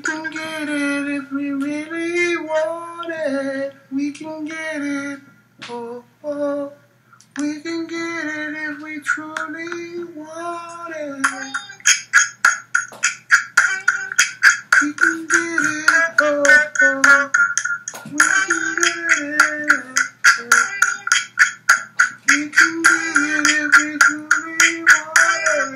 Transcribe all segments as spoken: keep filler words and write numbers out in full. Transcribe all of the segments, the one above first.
can get it if we really want it. We can get it. Oh, oh. We can get it if we truly want it. We can get it. Oh, oh. We can get it. We can get it if we truly want it.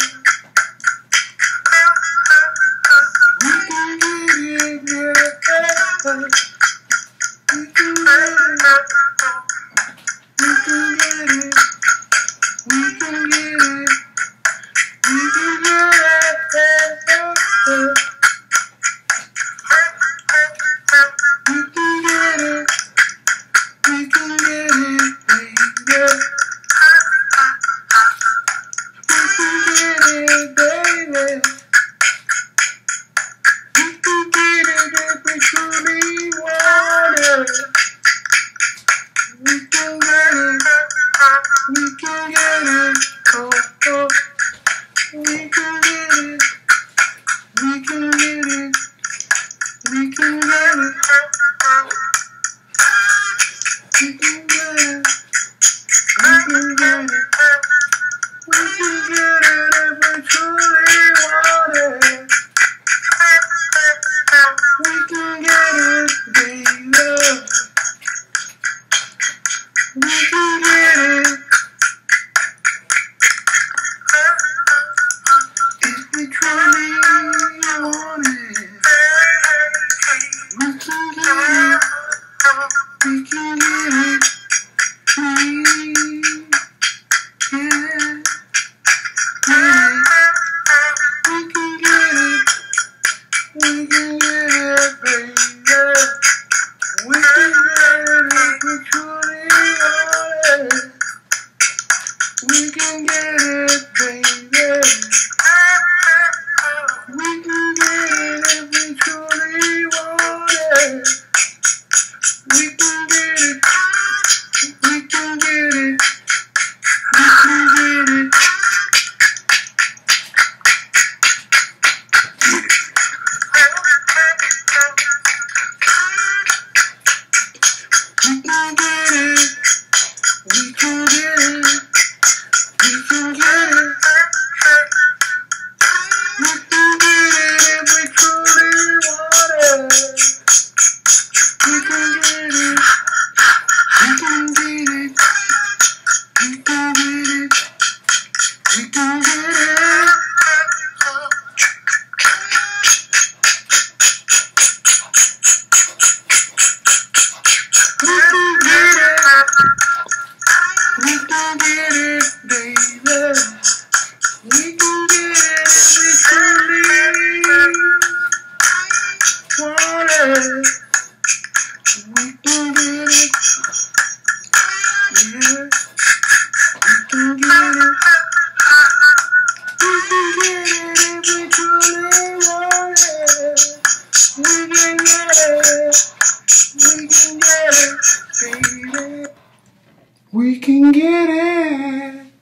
We can get it, yeah. We can get it. We can get it. We can get it. We can get it. We can get it. We can get it, baby. We can get it, baby. We can get it if we truly want it. We can get it. We can get it. Oh, oh. We can get it. We can get it. We can get it. We can get it. We can get it. We can get it if we truly want it. We can get it, baby. We can get it. If we truly want it. We can get it. We can get it. We can get it. We can get it. We can get it, baby. We can get it if we truly want it. We can get it, baby. We can get it if we truly want it. We can get it. We can get it. We can get it. We can get it. We can get it. We can get it. We can get it if we truly want it. We can get it. We can get it. We can get it. We can get it. We can get it. We can get it, baby. We can get it if we truly want it. We can get it. Yeah. We can get it. We can get it if we truly want it. We can get it. We can get it, baby. We can get it.